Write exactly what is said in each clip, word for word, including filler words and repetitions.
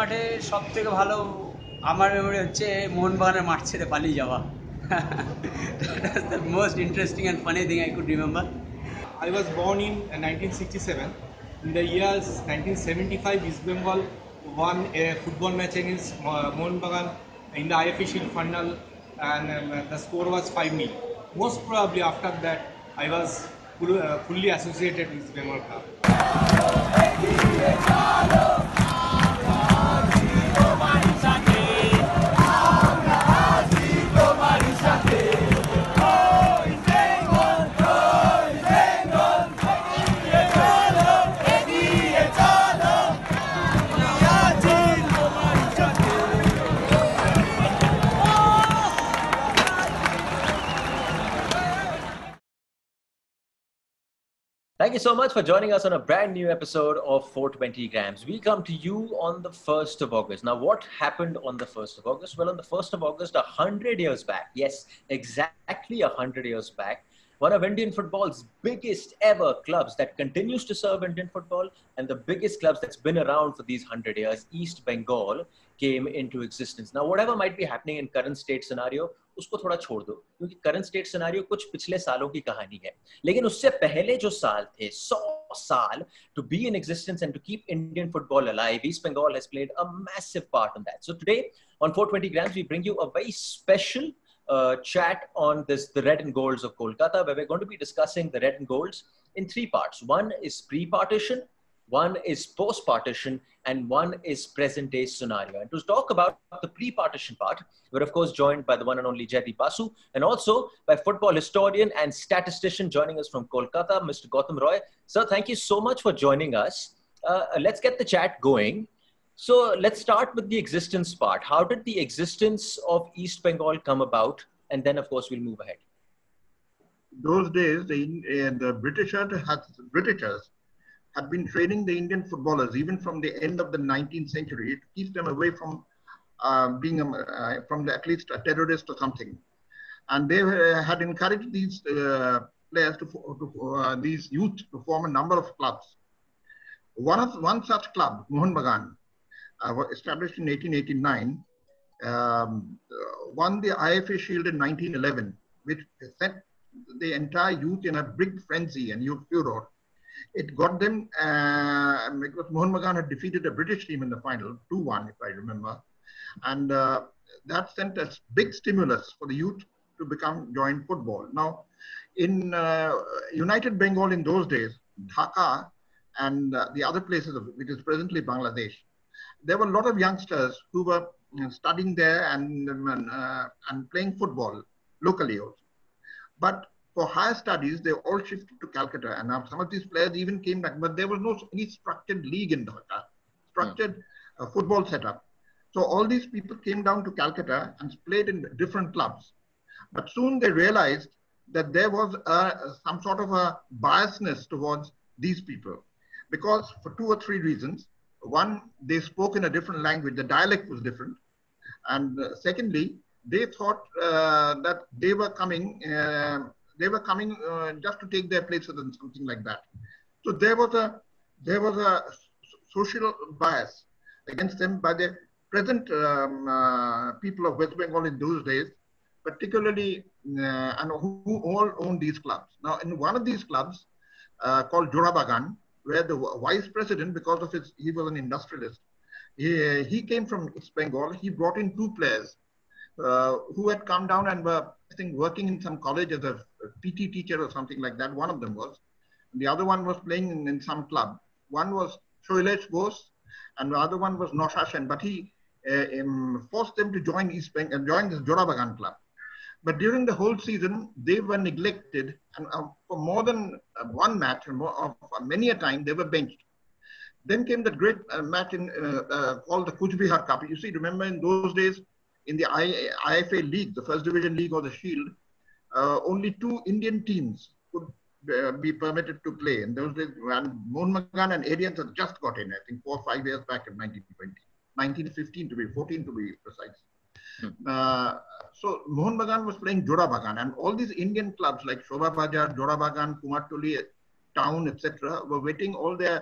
মাঠে সবথেকে ভালো আমার মেমোরি হচ্ছে মোহনবাগানের মাঠ ছেড়ে পালিয়ে যাওয়া। That was the most interesting and funny thing I could remember. I was born in uh, nineteen sixty-seven. In the years nineteen seventy-five, East Bengal won a football match against uh, Mohun Bagan in the I F A Shield final, and um, the score was five nil. Most probably after that, I was full, uh, fully associated with Bengal Club. Thank you so much for joining us on a brand new episode of four twenty grams. We come to you on the first of August. Now, what happened on the first of August? Well, on the first of August, one hundred years back, yes, exactly one hundred years back, one of Indian football's biggest ever clubs that continues to serve Indian football and the biggest clubs that's been around for these one hundred years, East Bengal, came into existence. Now, whatever might be happening in current state scenario, उसको थोड़ा छोड़ दो क्योंकि current state scenario कुछ पिछले सालों की कहानी है लेकिन उससे पहले जो साल थे सौ साल to be in existence and to keep Indian football alive, East Bengal has played a massive part in that. So today on four twenty grams we bring you a very special uh, chat on this the red and golds of Kolkata, where we're going to be discussing the red and golds in three parts. One is pre-partition, one is post-partition, and one is present-day scenario. And to talk about the pre-partition part, we're of course joined by the one and only Jaideep Basu, and also by football historian and statistician joining us from Kolkata, Mister Gautam Roy. Sir, thank you so much for joining us. Uh, let's get the chat going. So let's start with the existence part. How did the existence of East Bengal come about? And then, of course, we'll move ahead. Those days, the, uh, the Britishers had, Britishers had been training the Indian footballers even from the end of the nineteenth century to keep them away from uh, being a, uh, from the, at least a terrorist or something. And they uh, had encouraged these uh, players to, to uh, these youth to form a number of clubs. One of one such club, Mohun Bagan, uh, was established in eighteen eighty-nine, um, won the I F A Shield in nineteen eleven, which set the entire youth in a big frenzy and youth furor. It got them, uh, because Mohun Bagan had defeated a British team in the final, two one, if I remember. And uh, that sent a big stimulus for the youth to become join football. Now, in uh, United Bengal in those days, Dhaka and uh, the other places, of, which is presently Bangladesh, there were a lot of youngsters who were you know, studying there and, um, uh, and playing football locally also. But for higher studies, they all shifted to Calcutta, and now some of these players even came back, but there was no any structured league in Dhaka, structured uh, football setup. So all these people came down to Calcutta and played in different clubs. But soon they realized that there was a, some sort of a biasness towards these people, because for two or three reasons. One, they spoke in a different language, the dialect was different. And uh, secondly, they thought uh, that they were coming uh, They were coming uh, just to take their places and something like that. So there was a there was a social bias against them by the present um, uh, people of West Bengal in those days, particularly uh, and who, who all owned these clubs. Now, in one of these clubs uh, called Jora Bagan, where the vice president, because of his, he was an industrialist, he, he came from East Bengal. He brought in two players uh, who had come down and were, I think, working in some college as a P T teacher or something like that. One of them was. The other one was playing in, in some club. One was Shoilesh Bose and the other one was Noshashen. But he uh, um, forced them to join East Bengal and join this Jora Bagan club. But during the whole season, they were neglected. And uh, for more than uh, one match, and more, of, uh, many a time, they were benched. Then came that great uh, match in, uh, uh, called the Kuch Bihar Cup. You see, remember in those days, in the I F A League, the First Division League or the Shield, Uh, only two Indian teams could uh, be permitted to play. And those days, and Mohun Bagan and Arians had just got in, I think, four or five years back in nineteen twenty, nineteen fifteen to be, fourteen to be precise. Hmm. Uh, so Mohun Bagan was playing Jora Bagan, and all these Indian clubs like Shobha Bajar, Jora Bagan, Kumartuli Town, et cetera, were waiting all their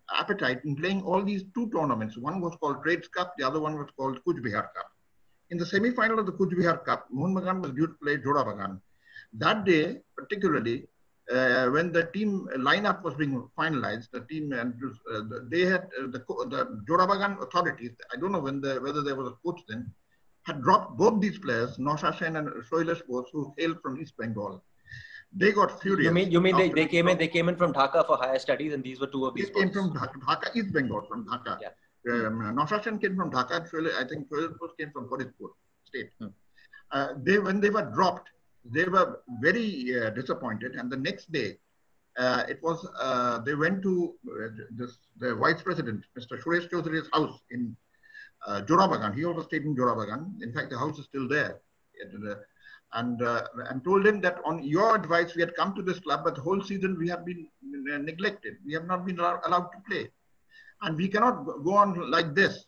appetite in playing all these two tournaments. One was called Trades Cup, the other one was called Kuch Bihar Cup. In the semi-final of the Kuch Bihar Cup, Mohun Bagan was due to play Joda Bagan. That day, particularly, uh, when the team lineup was being finalized, the team and uh, they had uh, the, the Joda Bagan authorities. I don't know when the, whether there was a coach then, had dropped both these players, Nausha Sen and Shoilesh Bose, who hailed from East Bengal. They got furious. You mean you mean they, they came in they came in from Dhaka for higher studies, and these were two of these. They came boys. from Dhaka, Dhaka, East Bengal, from Dhaka. Yeah. Um, Nausha Sen came from Dhaka. I think Shoilesh Bose came from Faridpur state. Hmm. Uh, they when they were dropped, they were very uh, disappointed. And the next day, uh, it was uh, they went to uh, this the vice president, Mister Suresh Chaudhary's house in uh, Joda Bagan. He also stayed in Joda Bagan. In fact, the house is still there. And, uh, and, uh, and told him that on your advice, we had come to this club, but the whole season we have been uh, neglected. We have not been allowed, allowed to play. And we cannot go on like this.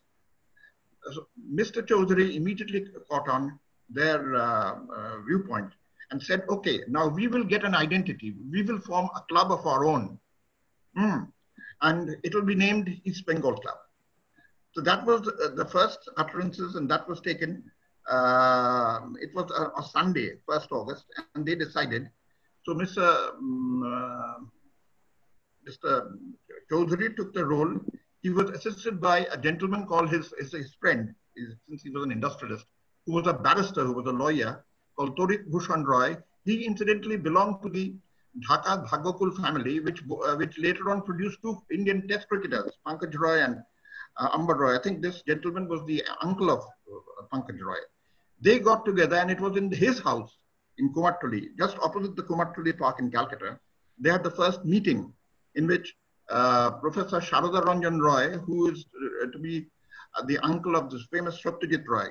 So Mister Chaudhary immediately caught on their uh, uh, viewpoint and said, okay, now we will get an identity. We will form a club of our own. Mm. And it will be named East Bengal Club. So that was uh, the first utterances, and that was taken. Uh, it was a, a Sunday, first August, and they decided. So Mister Um, uh, Mister Chaudhary took the role. He was assisted by a gentleman called his, his, his friend, his, since he was an industrialist, who was a barrister, who was a lawyer, called Torit Bhushan Roy. He incidentally belonged to the Dhaka Bhagyakul family, which, uh, which later on produced two Indian test cricketers, Pankaj Roy and uh, Amber Roy. I think this gentleman was the uncle of uh, Pankaj Roy. They got together, and it was in his house in Kumartuli, just opposite the Kumartuli Park in Calcutta. They had the first meeting in which uh, Professor Sharada Ranjan Roy, who is uh, to be uh, the uncle of this famous Satyajit Roy,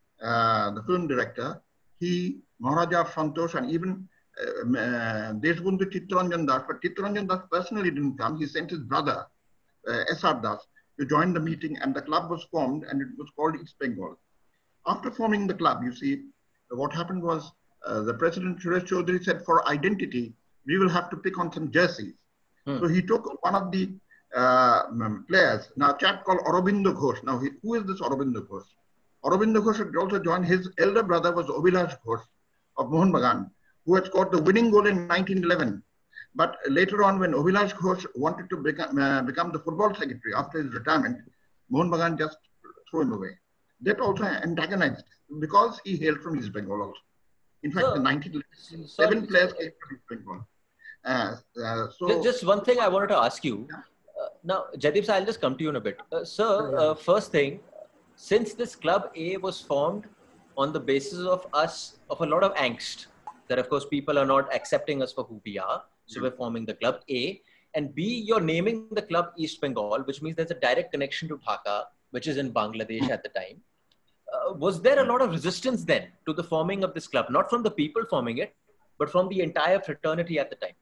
uh, the film director, he, Maharaja of Santosh, and even uh, uh, Deshbandhu Chittaranjan Das, but Chittaranjan Das personally didn't come. He sent his brother, uh, S R Das, to join the meeting, and the club was formed, and it was called East Bengal. After forming the club, you see, what happened was uh, the president, Suresh Chaudhary, said for identity, we will have to pick on some jerseys. Hmm. So he took one of the uh, players, now a chap called Aurobindo Ghosh. Now, he, who is this Aurobindo Ghosh? Aurobindo Ghosh had also joined. His elder brother was Abhilash Ghosh of Mohun Bagan, who had scored the winning goal in nineteen eleven. But later on, when Abhilash Ghosh wanted to become, uh, become the football secretary after his retirement, Mohun Bagan just threw him away. That also antagonized because he hailed from East Bengal also. In fact, so, in nineteen eleven, seven players came from East Bengal. Uh, uh, so, just one thing I wanted to ask you. Yeah. Uh, now, Jaideep sir, I'll just come to you in a bit. Uh, sir, uh, first thing, since this Club A was formed on the basis of us, of a lot of angst, that of course people are not accepting us for who we are, so we're forming the Club A, and B, you're naming the club East Bengal, which means there's a direct connection to Dhaka, which is in Bangladesh at the time. Uh, was there a lot of resistance then to the forming of this club? Not from the people forming it, but from the entire fraternity at the time?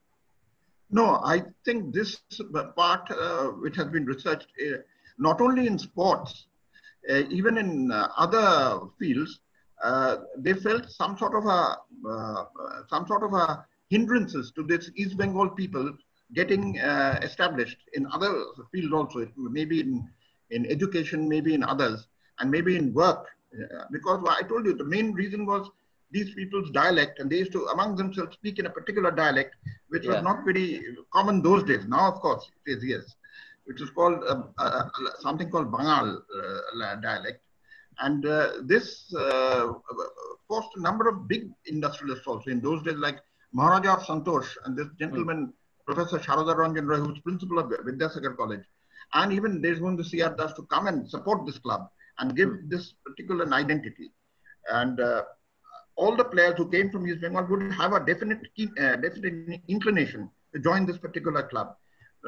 No, I think this part, uh, which has been researched, uh, not only in sports, uh, even in uh, other fields, uh, they felt some sort of a, uh, some sort of a hindrances to this East Bengal people getting uh, established in other fields also, maybe in, in education, maybe in others, and maybe in work. Uh, because I told you, the main reason was these people's dialect, and they used to among themselves speak in a particular dialect, which yeah. was not very common those days. Now, of course, it is, yes, which is called uh, uh, something called Bangal uh, dialect. And uh, this uh, forced a number of big industrialists also in those days, like Maharaja of Santosh and this gentleman, mm. Professor Sharada Ranjan Roy, who was principal of Vidyasagar College, and even Deshbandhu C R Das to come and support this club and give mm. this particular identity. And uh, all the players who came from East Bengal would have a definite, uh, definite inclination to join this particular club.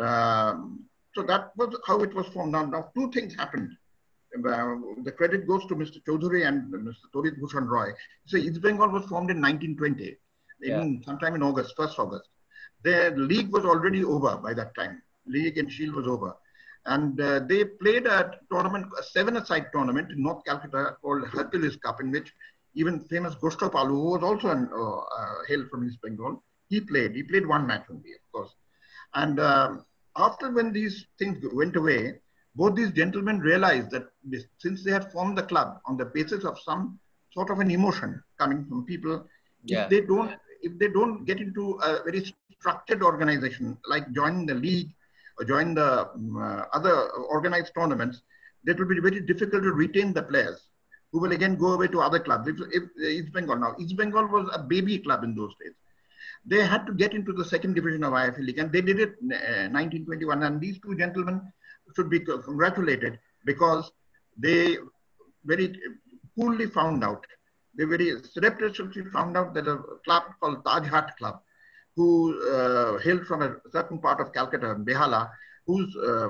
Um, so that was how it was formed. Now, now two things happened. Uh, the credit goes to Mister Chaudhary and Mister Torit Bhushan Roy. So East Bengal was formed in nineteen twenty, yeah. in, sometime in August, first August. The league was already over by that time. League and Shield was over. And uh, they played a tournament, a seven-a-side tournament in North Calcutta called Hercules Cup, in which even famous Gustav Palu, who was also an, uh, uh, hailed from East Bengal, he played. He played one match only, of course. And uh, after when these things went away, both these gentlemen realized that this, since they had formed the club on the basis of some sort of an emotion coming from people, Yeah. if they don't, if they don't get into a very structured organization like join the league or join the um, uh, other organized tournaments, that will be very difficult to retain the players who will again go away to other clubs. If, if East Bengal now, East Bengal was a baby club in those days. They had to get into the second division of I F A League, and they did it in uh, nineteen twenty-one. And these two gentlemen should be congratulated because they very coolly found out, they very surreptitiously found out that a club called Taj Hat Club, who uh, hailed from a certain part of Calcutta, Behala, who's, uh, uh,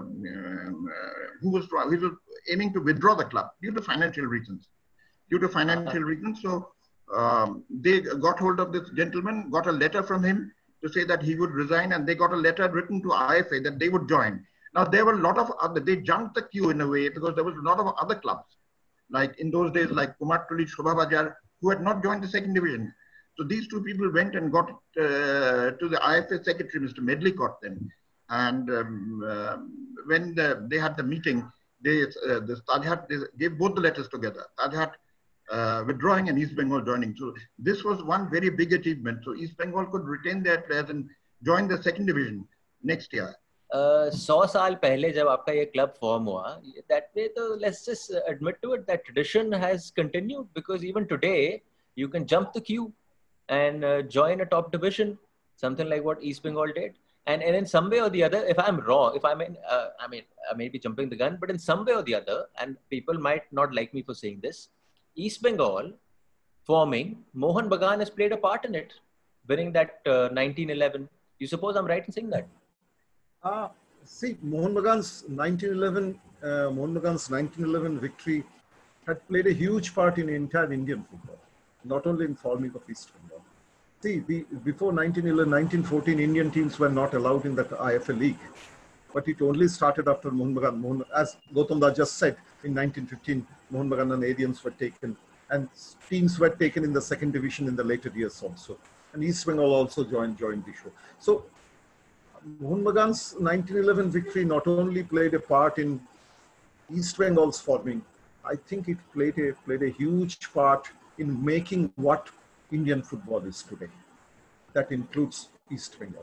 who, was, who was aiming to withdraw the club due to financial reasons. Due to financial reasons, so um, they got hold of this gentleman, got a letter from him to say that he would resign, and they got a letter written to I F A that they would join. Now, there were a lot of other, they jumped the queue in a way because there was a lot of other clubs, like in those days, like Kumartuli, Shobha Bajar, who had not joined the second division. So these two people went and got uh, to the I F A secretary, Mister Medlicott then. And um, uh, when the, they had the meeting, they, uh, the Taj Hat, they gave both the letters together. Taj Hat uh, withdrawing and East Bengal joining. So this was one very big achievement. So East Bengal could retain their players and join the second division next year. सौ साल पहले जब आपका ये club form हुआ, that way तो let's just admit to it that tradition has continued, because even today you can jump the queue and uh, join a top division, something like what East Bengal did. And, and in some way or the other, if I'm wrong, if I mean, uh, I mean, I may be jumping the gun, but in some way or the other, and people might not like me for saying this, East Bengal forming, Mohan Bagan has played a part in it, winning that uh, nineteen eleven. You suppose I'm right in saying that? Uh, see, Mohan Bagan's nineteen eleven, uh, Mohan Bagan's nineteen eleven victory had played a huge part in entire Indian football, not only in forming of East Bengal. See, the, before nineteen eleven, nineteen fourteen, Indian teams were not allowed in the I F A League, but it only started after Mohan Bagan. Mohan, as Gautam Da just said, in nineteen fifteen, Mohan Bagan and Arians were taken, and teams were taken in the second division in the later years also. And East Bengal also joined, joined the show. So, Mohan Bagan's nineteen eleven victory not only played a part in East Bengal's forming, I think it played a, played a huge part in making what Indian football is today. That includes East Bengal.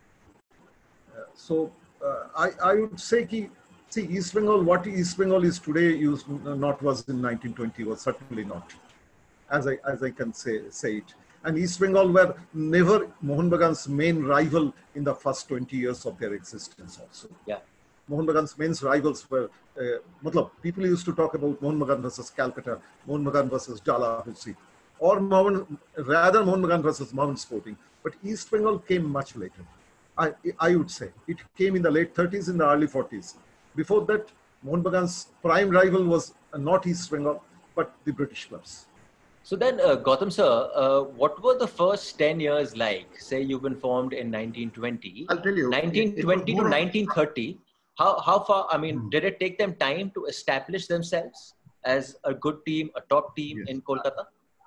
Uh, so uh, I, I would say, ki, see, East Bengal, what East Bengal is today, used not was in nineteen twenty, was certainly not, as I, as I can say, say it. And East Bengal were never Mohan Bagan's main rival in the first twenty years of their existence also. Yeah. Mohan Bagan's main rivals were, uh, matlab, people used to talk about Mohan Bagan versus Calcutta, Mohan Bagan versus Dalhousie, or Mohan, rather Mohan Bagan versus Mount Sporting. But East Bengal came much later. I, I would say it came in the late thirties, in the early forties. Before that, Mohan Bagan's prime rival was not East Bengal, but the British clubs. So then, uh, Gautam sir, uh, what were the first ten years like? Say you've been formed in nineteen twenty. I'll tell you. nineteen twenty to nineteen thirty. How, how far, I mean, Hmm. did it take them time to establish themselves as a good team, a top team Yes. in Kolkata?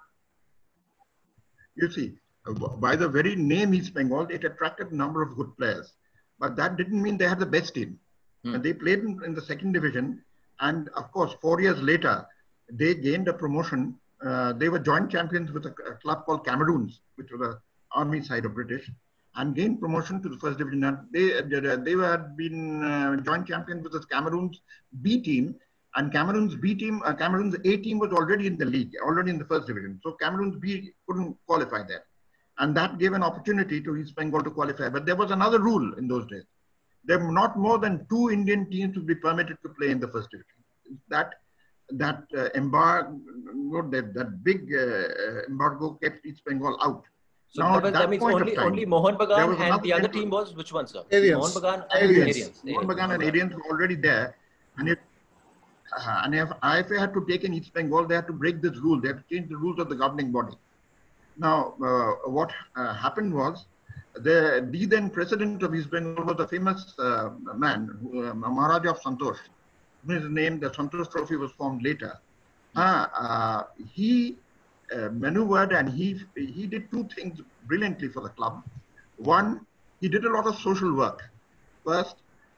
You see, uh, by the very name East Bengal, it attracted a number of good players. But that didn't mean they had the best team. Hmm. And they played in, in the second division. And of course, four years later, they gained a promotion. Uh, they were joint champions with a, a club called Cameroons, which was the army side of British, and gained promotion to the first division. And they, they, they had been uh, joint champions with the Cameroons B team. And Cameroon's B team, uh, Cameroon's A team was already in the league, already in the first division. So Cameroon's B couldn't qualify there. And that gave an opportunity to East Bengal to qualify. But there was another rule in those days. There were not more than two Indian teams would be permitted to play in the first division. That that uh, embargo, that, that big uh, embargo kept East Bengal out. So Now, that, was, at that that means point of only, time, only Mohan there Bagan was and another the other central- team was, which one, sir? Arians. Mohan Bagan and Arians. Arians. Mohan Bagan and Arians were already there. And if, uh, and if I F A had to take in East Bengal, they had to break this rule. They had to change the rules of the governing body. Now, uh, what uh, happened was, the, the then president of East Bengal was a famous uh, man, who, uh, Maharaja of Santosh. His name, the Santosh Trophy was formed later. Uh, uh, he uh, maneuvered and he, he did two things brilliantly for the club. One, he did a lot of social work. First,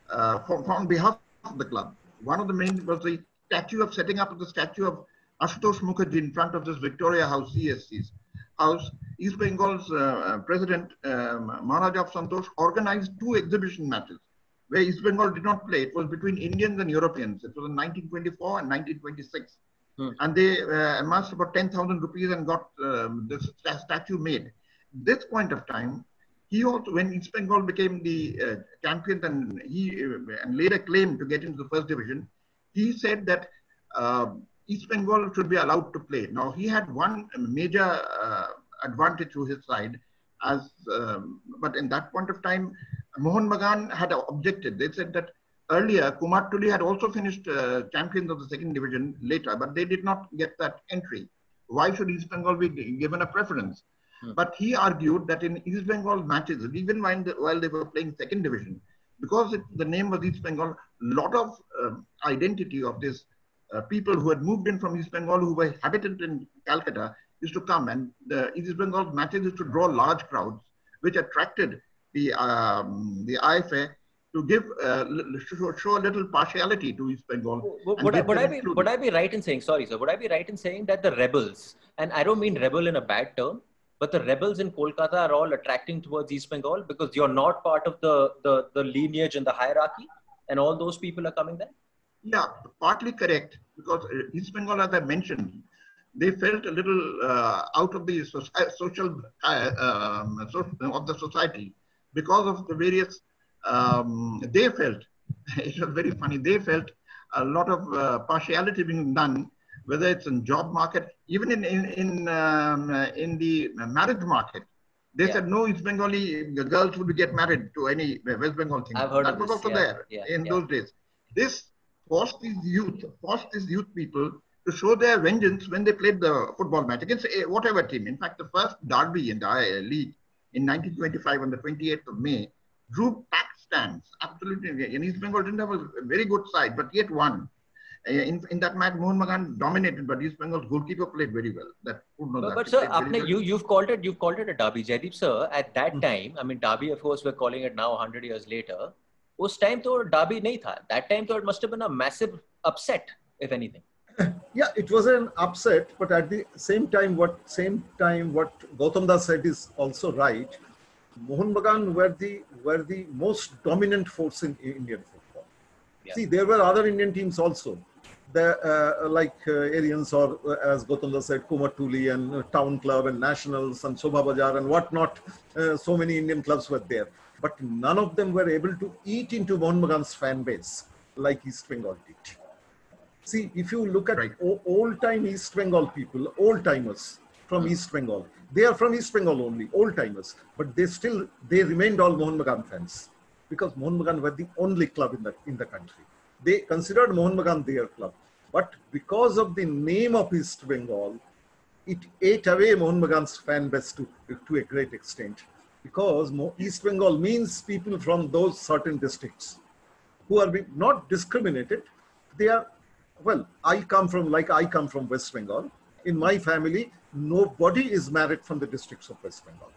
uh, for, for on behalf of the club. One of the main was the statue of setting up the statue of Ashutosh Mukherjee in front of this Victoria House, C S C's house. East Bengal's uh, president, um, Maharaja of Santosh, organized two exhibition matches where East Bengal did not play. It was between Indians and Europeans. It was in nineteen twenty-four and nineteen twenty-six. Hmm. And they uh, amassed about ten thousand rupees and got um, this statue made. This point of time, he also, when East Bengal became the uh, champions and he uh, and laid a claim to get into the first division, he said that uh, East Bengal should be allowed to play. Now, he had one major uh, advantage to his side, as um, but in that point of time, Mohun Bagan had objected. They said that earlier, Kumartuli had also finished uh, champions of the second division later, but they did not get that entry. Why should East Bengal be given a preference? Hmm. But he argued that in East Bengal matches, even while, the, while they were playing second division, because it, the name was East Bengal, a lot of uh, identity of this uh, people who had moved in from East Bengal, who were habitant in Calcutta, used to come, and the East Bengal matches used to draw large crowds, which attracted the um, the I F A to give uh, show, show a little partiality to East Bengal. Would, would, I, would, I be, would I be right in saying, sorry sir, would I be right in saying that the rebels, and I don't mean rebel in a bad term, but the rebels in Kolkata are all attracting towards East Bengal because you're not part of the, the, the lineage and the hierarchy, and all those people are coming there? Yeah, partly correct, because East Bengal, as I mentioned, they felt a little uh, out of the social uh, um, of the society because of the various. Um, they felt it was very funny. They felt a lot of uh, partiality being done, whether it's in job market, even in in in, um, in the marriage market. They yeah. said no East Bengali girls would get married to any West Bengal thing. I've heard that of was this. also yeah. there yeah. in yeah. those days. This forced these youth, forced these youth people to show their vengeance when they played the football match against whatever team. In fact, the first derby in the league in nineteen twenty-five on the twenty-eighth of May drew packed stands. Absolutely. And East Bengal didn't have a very good side, but yet won. In, in that match, Mohun Bagan dominated, but East Bengal's goalkeeper played very well. That would know but, that. But sir, apne, you, you've called it you've called it a derby. Jaideep sir, at that mm-hmm. time, I mean, derby, of course, we're calling it now one hundred years later. Us time to derby nahi tha. That time to it must have been a massive upset, if anything. Yeah, it was an upset, but at the same time, what same time what Gautam Das said is also right. Mohun Bagan were the were the most dominant force in Indian football. Yeah. See, there were other Indian teams also, the, uh, like uh, Arians or uh, as Gautam Das said, Kumartuli and uh, Town Club and Nationals and Shobha Bazaar and whatnot. Uh, so many Indian clubs were there, but none of them were able to eat into Mohun Bagan's fan base like East Bengal did. See, if you look at right. old-time East Bengal people, old-timers from mm. East Bengal, they are from East Bengal only, old-timers, but they still, they remained all Mohun Bagan fans because Mohun Bagan were the only club in the, in the country. They considered Mohun Bagan their club, but because of the name of East Bengal, it ate away Mohun Bagan's fan base to, to a great extent because East Bengal means people from those certain districts who are being not discriminated. They are Well, I come from, like I come from West Bengal. In my family, nobody is married from the districts of West Bengal.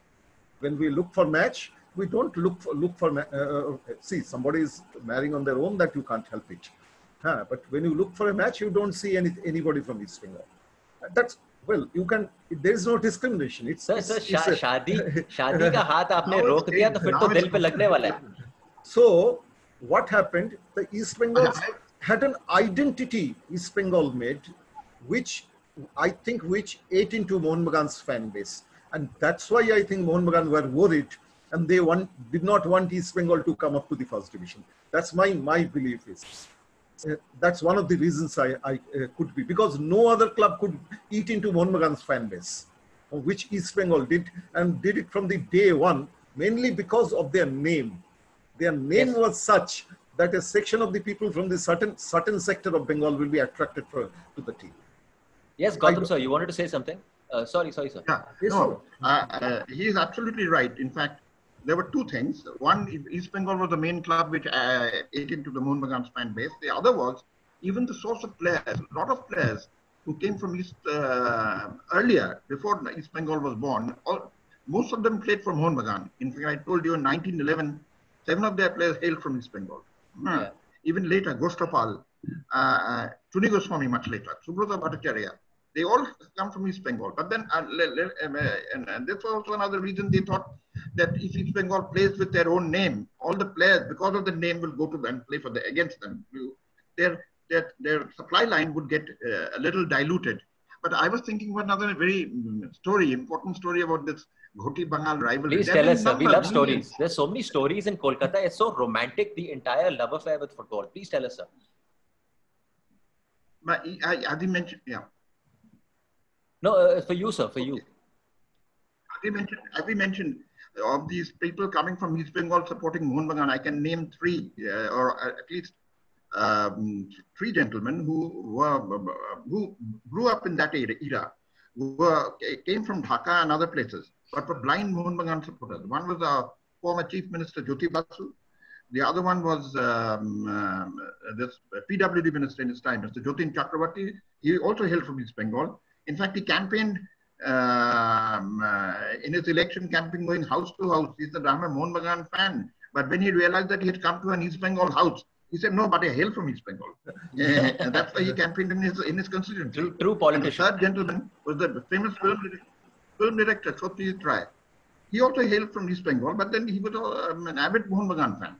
When we look for match, we don't look for, look for uh, see, somebody is marrying on their own, that you can't help it. Huh? But when you look for a match, you don't see any, anybody from East Bengal. That's, well, you can, there is no discrimination. It's, sir, it's, sir, it's sha- shadi, shadi ka haath aapne rok diya, to fir to dil pe lagne wala hai. So, what happened, the East Bengal had an identity East Bengal made, which I think which ate into Mohun Bagan's fan base. And that's why I think Mohun Bagan were worried and they want, did not want East Bengal to come up to the first division. That's my, my belief is. Uh, that's one of the reasons I, I uh, could be, because no other club could eat into Mohun Bagan's fan base, which East Bengal did, and did it from the day one, mainly because of their name. Their name yes. was such that a section of the people from the certain certain sector of Bengal will be attracted for, to the team. Yes, Gautam sir, you wanted to say something? Uh, sorry, sorry, sir. Yeah, yes, no, uh, uh, he is absolutely right. In fact, there were two things. One, East Bengal was the main club which uh, ate into the Mohun Bagan's fan base. The other was even the source of players. A lot of players who came from East uh, earlier, before East Bengal was born, all, most of them played for Mohun Bagan. In fact, I told you in nineteen eleven, Seven of their players hail from East Bengal. Yeah. Even later, Goshtapal, uh, uh, Chuni Goswami much later, Subrata Bhattacharya, they all come from East Bengal. But then, uh, um, uh, and, and that's also another reason they thought that if East Bengal plays with their own name, all the players, because of the name, will go to them, play for the against them. Their, their, their supply line would get uh, a little diluted. But I was thinking about another very story, important story about this Ghoti Bengal rivalry. Please tell us, sir. We love stories. There's so many stories in Kolkata. It's so romantic, the entire love affair with football. Please tell us, sir. But I, I didn't mention, yeah. No, uh, for you, sir, for you. As we mentioned, as we mentioned, of these people coming from East Bengal supporting Mohun Bagan, I can name three, uh, or at least um, three gentlemen who were who grew up in that era, who were, came from Dhaka and other places, but were blind Mohun Bagan supporters. One was our former Chief Minister Jyoti Basu. The other one was um, uh, this P W D minister in his time, Mister Jotin Chakravarti. He also hailed from East Bengal. In fact, he campaigned um, uh, in his election campaign, going house to house. He's the Rahman Mohun Bagan fan. But when he realized that he had come to an East Bengal house, he said, "No, but I hail from East Bengal." uh, and that's why he campaigned in his in his constituency. True, true politician. And the third gentleman was the famous film, film director Satyajit Ray. He also hailed from East Bengal, but then he was um, an avid Mohun Bagan fan.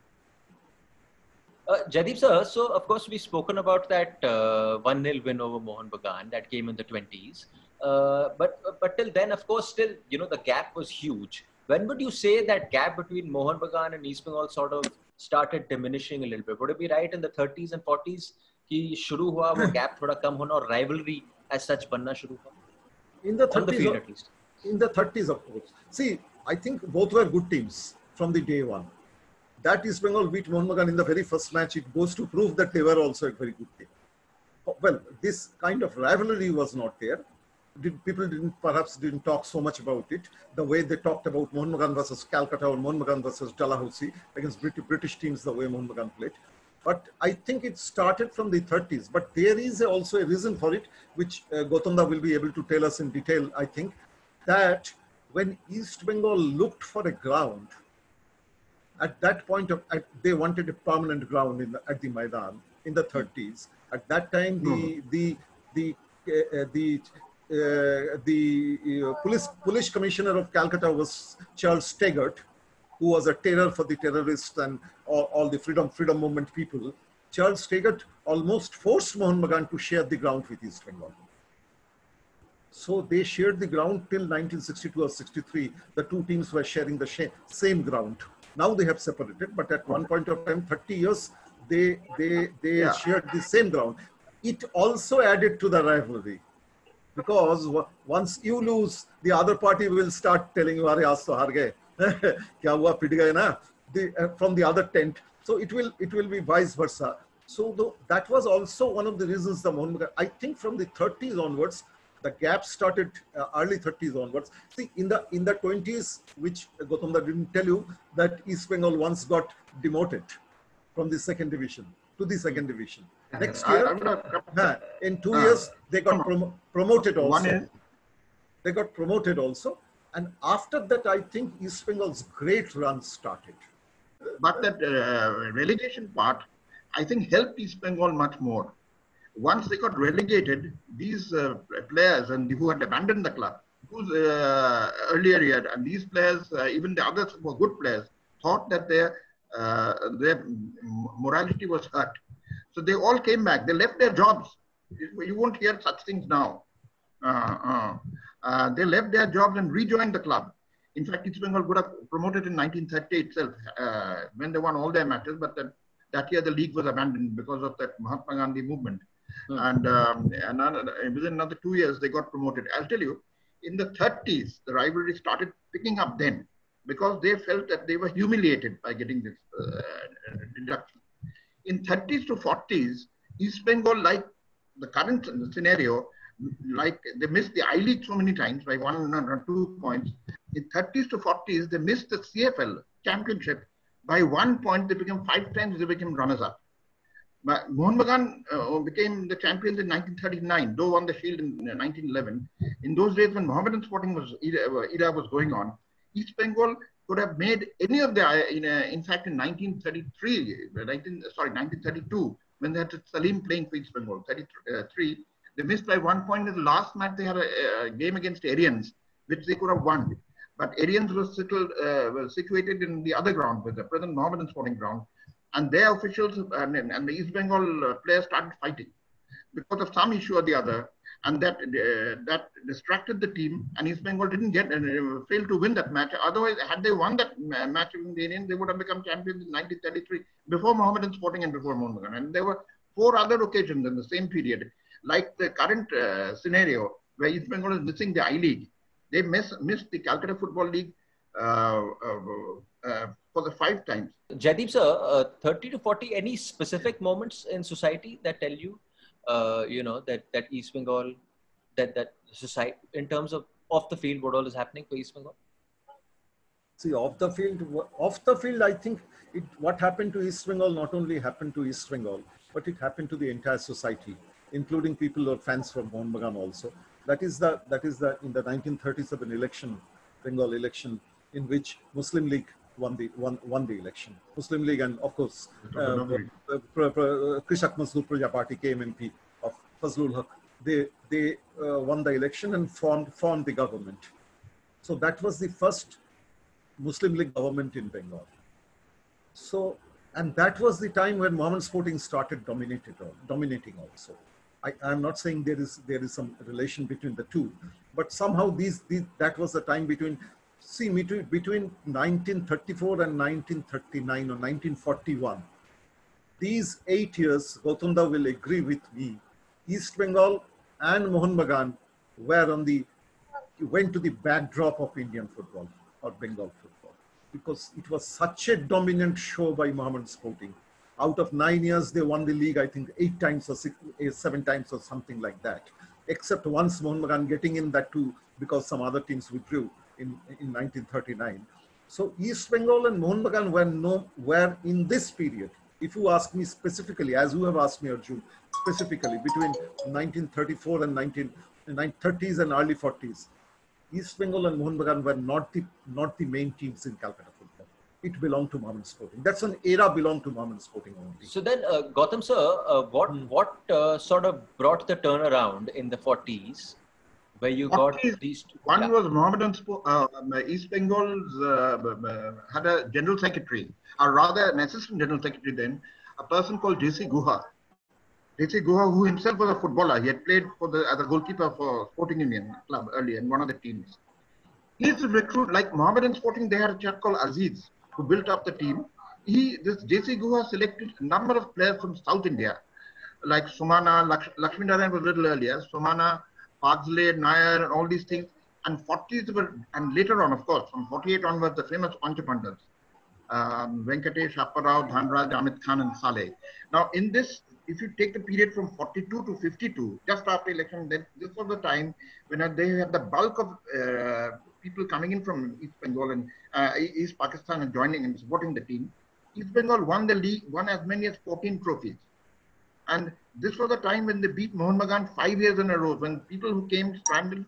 Uh, Jaideep sir, so of course we've spoken about that uh, one nil win over Mohun Bagan that came in the twenties. Uh, but but till then, of course, still, you know, the gap was huge. When would you say that gap between Mohun Bagan and East Bengal sort of started diminishing a little bit? Would it be right in the thirties and forties कि शुरू हुआ वो gap थोड़ा कम होना और rivalry as such बनना शुरू हुआ? In the On the thirties, field of, at least. in the thirties, of course. See, I think both were good teams from the day one. That East Bengal beat Mohun Bagan in the very first match. It goes to prove that they were also a very good team. Well, this kind of rivalry was not there. Did, people didn't perhaps didn't talk so much about it the way they talked about Mohun Bagan versus Calcutta or Mohun Bagan versus Dalhousie against British, British teams the way Mohun Bagan played. But I think it started from the thirties. But there is also a reason for it, which uh, Gautamda will be able to tell us in detail, I think, that when East Bengal looked for a ground, at that point, of, at, they wanted a permanent ground in the, at the Maidan in the thirties. At that time, the the the uh, the uh, the uh, police police commissioner of Calcutta was Charles Taggart, who was a terror for the terrorists and all, all the freedom freedom movement people. Charles Taggart almost forced Mohun Bagan to share the ground with East Bengal. So they shared the ground till nineteen sixty-two or sixty-three. The two teams were sharing the same ground. Now they have separated, but at one point of time, thirty years, they they they yeah. shared the same ground. It also added to the rivalry, because once you lose, the other party will start telling you, "Are aaj to har gaye, kya hua, pit gaye na?" The, uh, from the other tent. So it will it will be vice versa. So the, that was also one of the reasons the Mohun Bagan, I think from the thirties onwards, the gap started uh, early thirties onwards. See, in the in the twenties, which Gautamda didn't tell you, that East Bengal once got demoted from the second division to the second division. Next year, uh, in two uh, years, they got prom promoted also. They got promoted also. And after that, I think East Bengal's great run started. But that uh, relegation part, I think, helped East Bengal much more. Once they got relegated, these uh, players and who had abandoned the club, who's uh, earlier year, and these players, uh, even the others who were good players, thought that their uh, their morality was hurt. So they all came back. They left their jobs. You won't hear such things now. Uh, uh, uh, they left their jobs and rejoined the club. In fact, East Bengal would have promoted in nineteen thirty itself uh, when they won all their matches, but that, that year the league was abandoned because of that Mahatma Gandhi movement. Hmm. And, um, and another, within another two years, they got promoted. I'll tell you, in the thirties, the rivalry started picking up then because they felt that they were humiliated by getting this uh, deduction. In thirties to forties, East Bengal, like the current scenario, like they missed the I-League so many times by one or two points. In thirties to forties, they missed the C F L championship by one point. They became five times, they became runners-up. But Mohun Bagan uh, became the champions in nineteen thirty-nine, though won the Shield in nineteen eleven. In those days when Mohammedan sporting was era, era was going on, East Bengal could have made any of the, in, a, in fact, in nineteen thirty-three, nineteen, sorry, nineteen thirty-two, when they had Salim playing for East Bengal, thirty-three, they missed by one point in the last match. They had a, a game against Arians, which they could have won. But Arians was, settled, uh, was situated in the other ground, with the present Mohammedan Sporting Ground. And their officials and, and the East Bengal players started fighting because of some issue or the other. And that uh, that distracted the team, and East Bengal didn't get and uh, failed to win that match. Otherwise, had they won that match with the Indians, they would have become champions in nineteen thirty-three before Mohammedan Sporting and before Mohun Bagan. And there were four other occasions in the same period, like the current uh, scenario where East Bengal is missing the I League. They miss, missed the Calcutta Football League uh, uh, uh, for the five times. Jaideep sir, uh, thirty to forty, any specific moments in society that tell you, uh, you know, that, that East Bengal, that, that society, in terms of off the field, what all is happening for East Bengal? See, off the field, off the field, I think it, what happened to East Bengal not only happened to East Bengal, but it happened to the entire society, including people or fans from Mohun Bagan also. That is the, that is the, in the nineteen thirty-seven election, Bengal election, in which Muslim League won the, won, won the election. Muslim League and, of course, uh, uh, Krishak Mazdoor Praja Party, K M M P of Fazlul Haq, they, they uh, won the election and formed, formed the government. So that was the first Muslim League government in Bengal. So, and that was the time when Mohammedan Sporting started dominated, dominating also. I am not saying there is there is some relation between the two, but somehow these, these that was the time between, see, between, between nineteen thirty-four and nineteen thirty-nine or nineteen forty-one. These eight years, Gautamda will agree with me, East Bengal and Mohun Bagan were on the, went to the backdrop of Indian football or Bengal football, because it was such a dominant show by Mohammedan Sporting. Out of nine years, they won the league, I think, eight times or six, eight, seven times or something like that. Except once Mohun Bagan getting in that too, because some other teams withdrew in, in nineteen thirty-nine. So East Bengal and Mohun Bagan were, no, were in this period. If you ask me specifically, as you have asked me, Arjun, specifically between nineteen thirty-four and nineteen thirties and early forties, East Bengal and Mohun Bagan were not the, not the main teams in Calcutta football. It belonged to Mohammedan Sporting. That's an era belonged to Mohammedan Sporting only. So then, uh, Gautam sir, uh, what hmm. what uh, sort of brought the turnaround in the forties, where you forties, got these two? One yeah. was Mohammedan Sport, uh, East Bengal's uh, uh, had a general secretary, or rather an assistant general secretary then, a person called J C Guha. J C Guha, who himself was a footballer. He had played for the as a goalkeeper for Sporting Union club earlier in one of the teams. He's a recruit, like Mohammedan Sporting, they had a chap called Aziz, who built up the team. He, this J C Guha selected a number of players from South India, like Somana, Laksh, Lakshmi Narayan was a little earlier, Somana, Pagzle, Nair, and all these things. And forties were, and later on, of course, from forty-eight onwards, the famous Panchapandavs, um, Venkatesh, Apparao, Dhanraj, Amit Khan, and Saleh. Now, in this, if you take the period from forty-two to fifty-two, just after election, then this was the time when they had the bulk of uh, people coming in from East Bengal and uh, East Pakistan and joining and supporting the team. East Bengal won the league, won as many as fourteen trophies. And this was the time when they beat Mohun Bagan five years in a row. When people who came scrambled,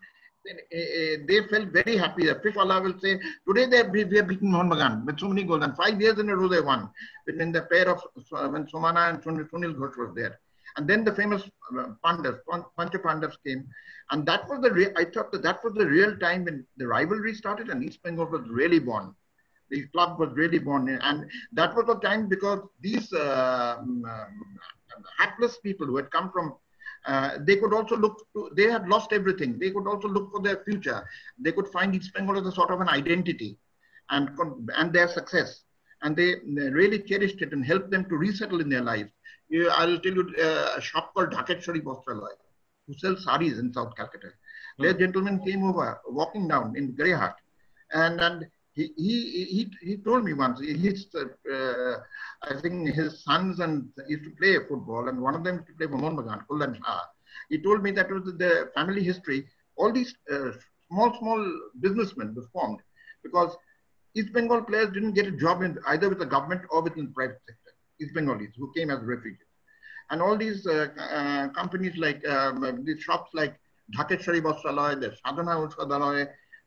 they felt very happy. The Fishwala will say, today they have, we have beaten Mohun Bagan with so many goals. And five years in a row they won. Between the pair of, uh, when Somana and Sunil Ghosh was there. And then the famous uh, Pandavs, Pancha Pandavs came. And that was the, re I thought that that was the real time when the rivalry started and East Bengal was really born. The club was really born. And that was the time because these uh, um, hapless people who had come from, uh, they could also look to, they had lost everything. They could also look for their future. They could find East Bengal as a sort of an identity and, and their success. And they really cherished it and helped them to resettle in their lives. I'll tell you uh, a shop called Dhakeshwari Bostraloy, who sells saris in South Calcutta. Mm. Their gentleman came over, walking down in Greyhat, and and he he he, he told me once. His uh, I think his sons and used to play football, and one of them used to play for Mohun Bagan, Kullan Shah. He told me that was the family history. All these uh, small small businessmen were formed because East Bengal players didn't get a job in either with the government or within the private sector. East Bengalis who came as refugees. And all these uh, uh, companies like, um, these shops like Dhakeshwari Bostraloy, the Sadhana Utsadaloy,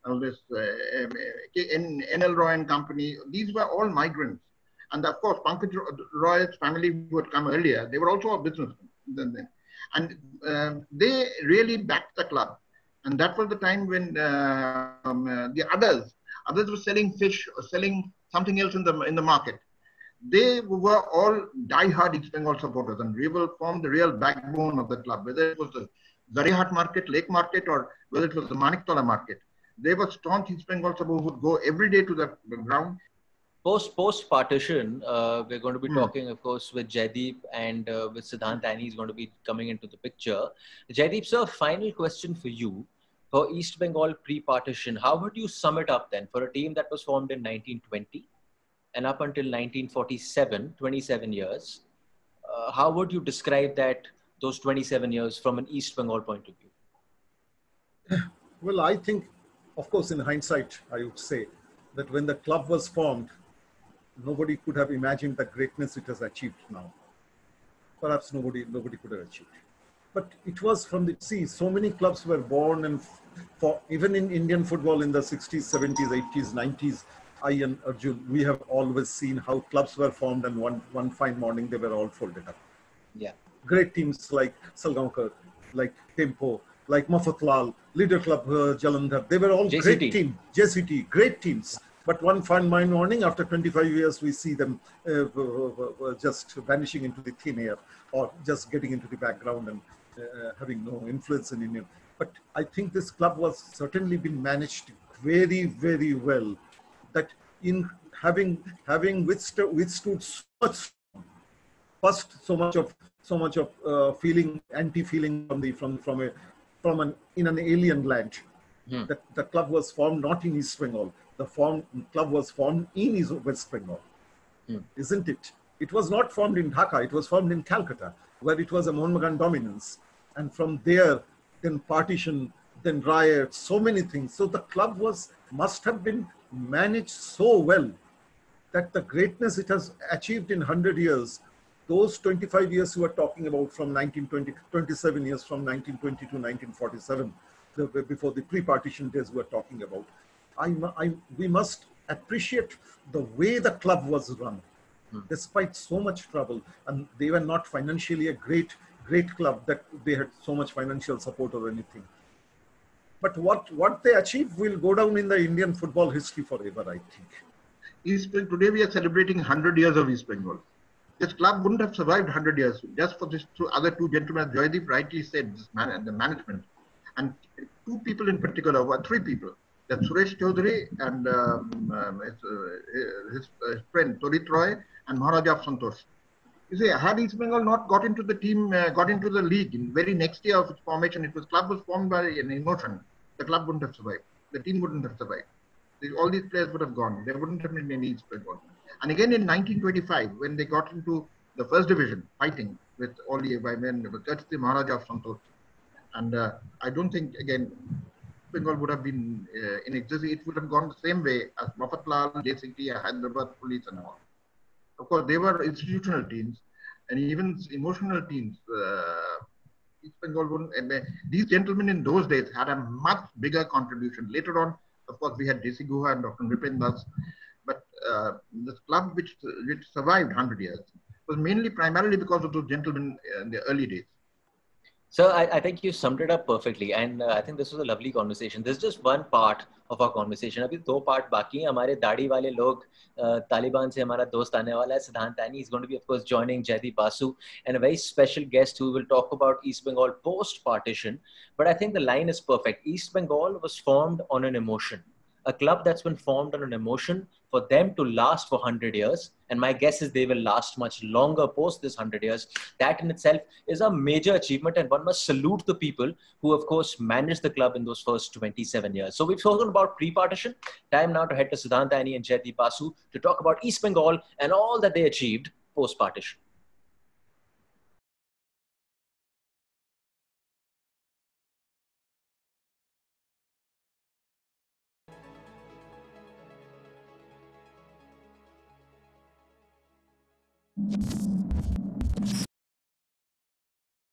all this uh, um, in N L Roy and Company. These were all migrants. And of course, Pankaj Roy's family who had come earlier, they were also a businessman. And uh, they really backed the club. And that was the time when uh, um, uh, the others, others were selling fish or selling something else in the in the market. They were all die-hard East Bengal supporters, and Rival formed the real backbone of the club, whether it was the Zarihat market, Lake market, or whether it was the Maniktola market. They were staunch East Bengal supporters who would go every day to the ground. Post post partition, uh, we're going to be Hmm. talking, of course, with Jaideep and uh, with Siddhant Annie is going to be coming into the picture. Jaideep, sir, final question for you. For East Bengal pre-partition, how would you sum it up then for a team that was formed in nineteen twenty and up until nineteen forty-seven, twenty-seven years? Uh, how would you describe that, those twenty-seven years from an East Bengal point of view? Well, I think, of course, in hindsight, I would say that when the club was formed, nobody could have imagined the greatness it has achieved now. Perhaps nobody, nobody could have achieved. But it was from the, see, so many clubs were born, and for even in Indian football in the sixties, seventies, eighties, nineties, I and Arjun, we have always seen how clubs were formed, and one, one fine morning they were all folded up. Yeah. Great teams like Salgaonkar, like Tempo, like Mafatlal, Leader Club uh, Jalandhar, they were all J C T. great teams. J C T, great teams. But one fine morning, after twenty-five years, we see them uh, uh, uh, just vanishing into the thin air, or just getting into the background and uh, having no influence in India. But I think this club was certainly been managed very, very well. That in having having withstood, withstood so much, first so much of so much of uh, feeling, anti-feeling from the from from a from an in an alien land. Hmm. The, the club was formed not in East Bengal. The form, club was formed in East West Bengal, Hmm. isn't it? It was not formed in Dhaka. It was formed in Calcutta, where it was a Mohun Bagan dominance. And from there, then partition, then riots, so many things. So the club was must have been managed so well that the greatness it has achieved in one hundred years, those twenty-five years you are talking about from nineteen twenty, twenty-seven years from nineteen twenty to nineteen forty-seven, the, before the pre-partition days we are talking about, I, I, we must appreciate the way the club was run, hmm. despite so much trouble. And they were not financially a great, great club that they had so much financial support or anything. But what, what they achieved will go down in the Indian football history forever, I think. East Bengal, today we are celebrating one hundred years of East Bengal. This club wouldn't have survived one hundred years just for these two other two gentlemen. Joydeep rightly said, this man, the management. And two people in particular, were three people. That Suresh Chaudhary and um, um, his, uh, his, uh, his friend Torit Roy and Maharaja of Santosh. You see, had East Bengal not got into the team, uh, got into the league in very next year of its formation, it was club was formed by an emotion. The club wouldn't have survived. The team wouldn't have survived. All these players would have gone. There wouldn't have been any East Bengal. And again in nineteen twenty-five, when they got into the first division, fighting with all the men, that's the Maharaja of Santosh. And uh, I don't think, again, Bengal would have been uh, in existence. It would have gone the same way as Mafatlal, J C T, Hyderabad Police and all. Of course, they were institutional teams and even emotional teams. Uh, East Bengal wouldn't, uh, these gentlemen in those days had a much bigger contribution. Later on, of course, we had J C Guha and Doctor Nripen Das. But uh, this club, which, which survived one hundred years, was mainly primarily because of those gentlemen in the early days. So I, I think you summed it up perfectly, and uh, I think this was a lovely conversation. There's just one part of our conversation. अभी दो part बाकी हैं. हमारे दाढ़ी वाले लोग तालिबान से हमारा दोस्त आने वाला है. Siddhant Annie is going to be, of course, joining Jaideep Basu and a very special guest who will talk about East Bengal post-partition. But I think the line is perfect. East Bengal was formed on an emotion. A club that's been formed on an emotion, for them to last for one hundred years, and my guess is they will last much longer post this one hundred years, that in itself is a major achievement, and one must salute the people who, of course, managed the club in those first twenty-seven years. So we've spoken about pre-partition. Time now to head to Siddhant Annie and Jaideep Basu to talk about East Bengal and all that they achieved post-partition.